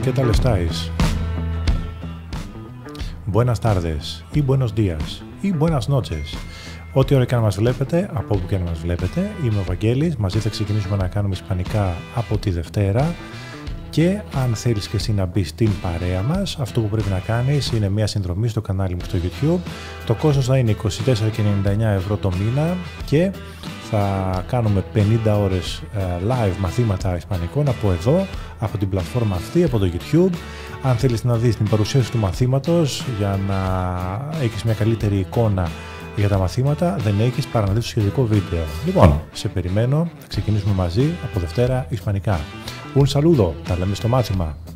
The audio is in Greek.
¿qué tal estáis? Buenas tardes ή buenos días ή buenas noches. Ό,τι ώρα και αν μας βλέπετε, από όπου και αν μας βλέπετε, είμαι ο Βαγγέλης, μαζί θα ξεκινήσουμε να κάνουμε ισπανικά από τη Δευτέρα και αν θέλεις και εσύ να μπεις στην παρέα μας, αυτό που πρέπει να κάνεις είναι μια συνδρομή στο κανάλι μου στο YouTube. Το κόστος θα είναι 24,99€ το μήνα και θα κάνουμε 50 ώρες live μαθήματα ισπανικών από εδώ, από την πλατφόρμα αυτή, από το YouTube. Αν θέλεις να δεις την παρουσίαση του μαθήματος για να έχεις μια καλύτερη εικόνα για τα μαθήματα, δεν έχεις παρά να δεις το σχετικό βίντεο. Λοιπόν, σε περιμένω, θα ξεκινήσουμε μαζί από Δευτέρα ισπανικά. Un saludo, τα λέμε στο μάθημα.